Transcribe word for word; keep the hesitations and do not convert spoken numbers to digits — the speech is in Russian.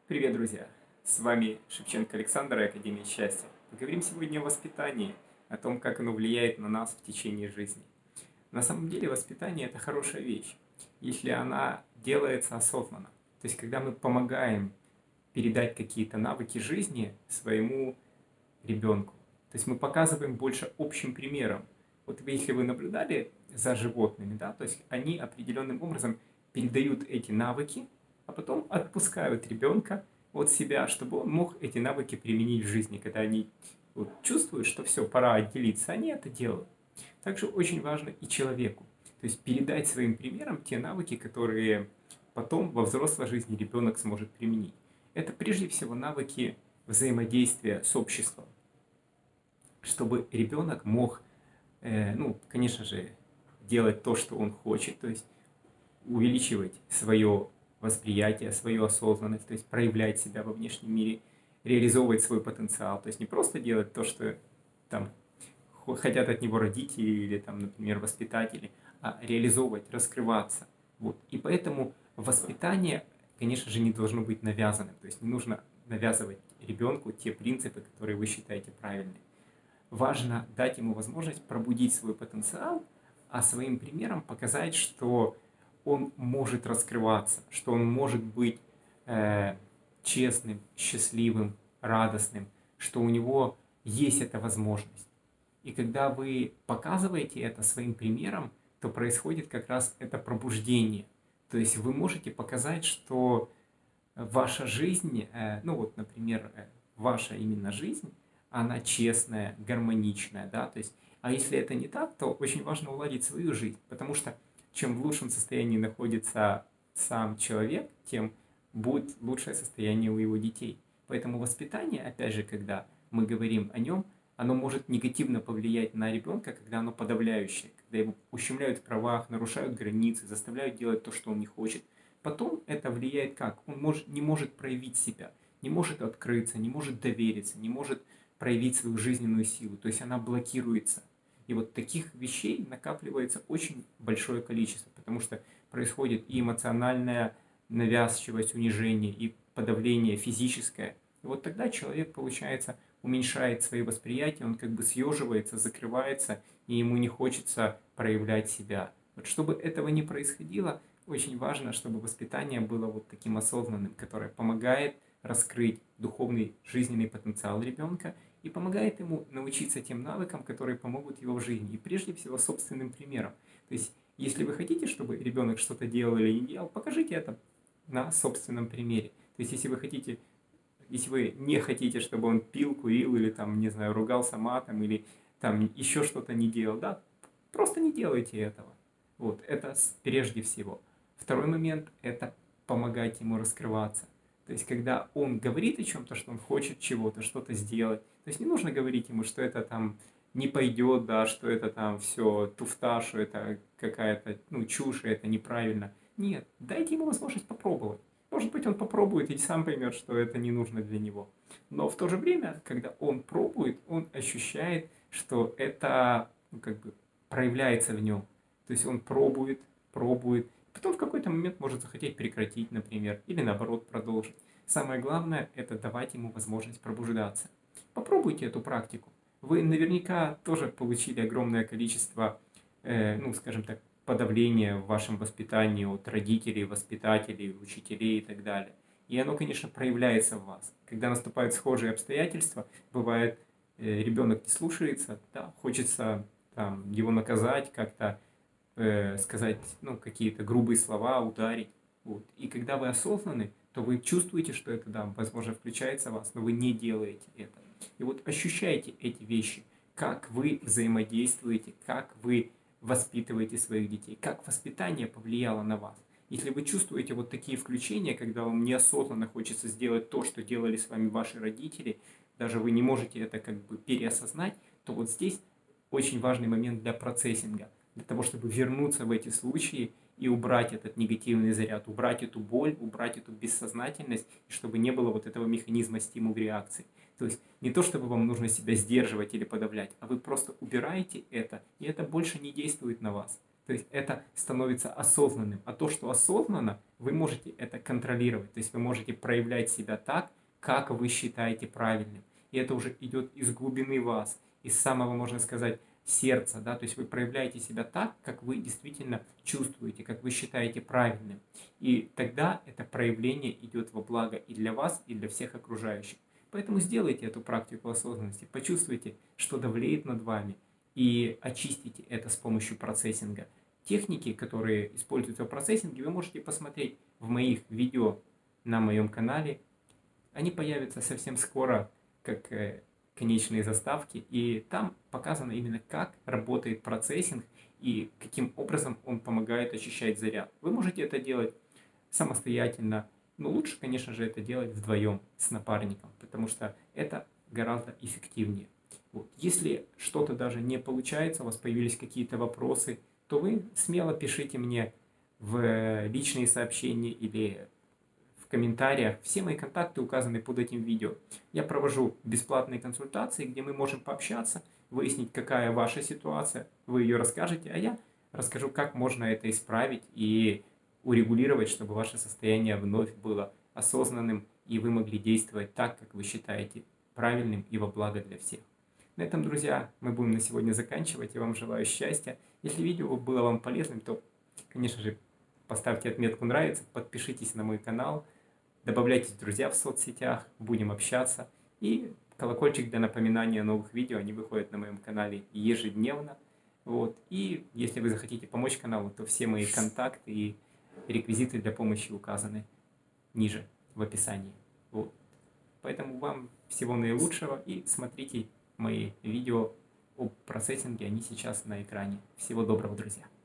Привет, друзья! С вами Шевченко Александр и Академия Счастья. Поговорим сегодня о воспитании, о том, как оно влияет на нас в течение жизни. На самом деле воспитание – это хорошая вещь, если она делается осознанно. То есть, когда мы помогаем передать какие-то навыки жизни своему ребенку. То есть мы показываем больше общим примером. Вот вы, если вы наблюдали за животными, да, то есть они определенным образом передают эти навыки, а потом отпускают ребенка от себя, чтобы он мог эти навыки применить в жизни. Когда они вот, чувствуют, что все, пора отделиться, они это делают. Также очень важно и человеку. То есть передать своим примером те навыки, которые потом во взрослой жизни ребенок сможет применить. Это прежде всего навыки взаимодействия с обществом, чтобы ребенок мог, э, ну, конечно же, делать то, что он хочет, то есть увеличивать свое восприятие, свою осознанность, то есть проявлять себя во внешнем мире, реализовывать свой потенциал, то есть не просто делать то, что там хотят от него родители или, там, например, воспитатели, а реализовывать, раскрываться. Вот. И поэтому воспитание, конечно же, не должно быть навязанным, то есть не нужно навязывать ребенку те принципы, которые вы считаете правильными. Важно дать ему возможность пробудить свой потенциал, а своим примером показать, что он может раскрываться, что он может быть э, честным, счастливым, радостным, что у него есть эта возможность. И когда вы показываете это своим примером, то происходит как раз это пробуждение. То есть вы можете показать, что ваша жизнь, э, ну вот, например, э, ваша именно жизнь, она честная, гармоничная, да, то есть, а если это не так, то очень важно уладить свою жизнь, потому что чем в лучшем состоянии находится сам человек, тем будет лучшее состояние у его детей. Поэтому воспитание, опять же, когда мы говорим о нем, оно может негативно повлиять на ребенка, когда оно подавляющее, когда его ущемляют в правах, нарушают границы, заставляют делать то, что он не хочет. Потом это влияет как? Он может, не может проявить себя, не может открыться, не может довериться, не может проявить свою жизненную силу, то есть она блокируется. И вот таких вещей накапливается очень большое количество, потому что происходит и эмоциональная навязчивость, унижение, и подавление физическое. И вот тогда человек, получается, уменьшает свои восприятия, он как бы съеживается, закрывается, и ему не хочется проявлять себя. Вот чтобы этого не происходило, очень важно, чтобы воспитание было вот таким осознанным, которое помогает раскрыть духовный жизненный потенциал ребенка и помогает ему научиться тем навыкам, которые помогут его в жизни. И прежде всего собственным примером. То есть, если вы хотите, чтобы ребенок что-то делал или не делал, покажите это на собственном примере. То есть, если вы хотите, если вы не хотите, чтобы он пил, курил или там, не знаю, ругался матом или там еще что-то не делал, да, просто не делайте этого. Вот, это прежде всего. Второй момент – это помогать ему раскрываться. То есть, когда он говорит о чем-то, что он хочет чего-то, что-то сделать, то есть не нужно говорить ему, что это там не пойдет, да, что это там все туфта, что это какая-то, ну, чушь, это неправильно. Нет, дайте ему возможность попробовать. Может быть, он попробует и сам поймет, что это не нужно для него. Но в то же время, когда он пробует, он ощущает, что это, ну, как бы проявляется в нем. То есть он пробует, пробует, потом в какой-то момент может захотеть прекратить, например, или наоборот продолжить. Самое главное – это давать ему возможность пробуждаться. Попробуйте эту практику. Вы наверняка тоже получили огромное количество, э, ну, скажем так, подавления в вашем воспитании от родителей, воспитателей, учителей и так далее. И оно, конечно, проявляется в вас. Когда наступают схожие обстоятельства, бывает, э, ребенок не слушается, да, хочется там, его наказать, как-то э, сказать, ну, какие-то грубые слова, ударить. Вот. И когда вы осознаны, то вы чувствуете, что это, да, возможно, включается в вас, но вы не делаете это. И вот ощущайте эти вещи, как вы взаимодействуете, как вы воспитываете своих детей, как воспитание повлияло на вас. Если вы чувствуете вот такие включения, когда вам неосознанно хочется сделать то, что делали с вами ваши родители, даже вы не можете это как бы переосознать, то вот здесь очень важный момент для процессинга, для того, чтобы вернуться в эти случаи и убрать этот негативный заряд, убрать эту боль, убрать эту бессознательность, и чтобы не было вот этого механизма стимул-реакции. То есть не то, чтобы вам нужно себя сдерживать или подавлять, а вы просто убираете это, и это больше не действует на вас. То есть это становится осознанным. А то, что осознанно, вы можете это контролировать. То есть вы можете проявлять себя так, как вы считаете правильным. И это уже идет из глубины вас, из самого, можно сказать, сердца. Да? То есть вы проявляете себя так, как вы действительно чувствуете, как вы считаете правильным. И тогда это проявление идет во благо и для вас, и для всех окружающих. Поэтому сделайте эту практику осознанности, почувствуйте, что давлеет над вами, и очистите это с помощью процессинга. Техники, которые используются в процессинге, вы можете посмотреть в моих видео на моем канале. Они появятся совсем скоро, как э, конечные заставки, и там показано именно, как работает процессинг и каким образом он помогает очищать заряд. Вы можете это делать самостоятельно, но лучше, конечно же, это делать вдвоем с напарником, потому что это гораздо эффективнее. Вот. Если что-то даже не получается, у вас появились какие-то вопросы, то вы смело пишите мне в личные сообщения или в комментариях. Все мои контакты указаны под этим видео. Я провожу бесплатные консультации, где мы можем пообщаться, выяснить, какая ваша ситуация, вы ее расскажете, а я расскажу, как можно это исправить и урегулировать, чтобы ваше состояние вновь было осознанным, и вы могли действовать так, как вы считаете правильным и во благо для всех. На этом, друзья, мы будем на сегодня заканчивать. Я вам желаю счастья. Если видео было вам полезным, то, конечно же, поставьте отметку «Нравится», подпишитесь на мой канал, добавляйтесь в друзья в соцсетях, будем общаться. И колокольчик для напоминания о новых видео, они выходят на моем канале ежедневно. Вот. И если вы захотите помочь каналу, то все мои контакты и реквизиты для помощи указаны ниже в описании. Вот. Поэтому вам всего наилучшего и смотрите мои видео о процессинге, они сейчас на экране. Всего доброго, друзья!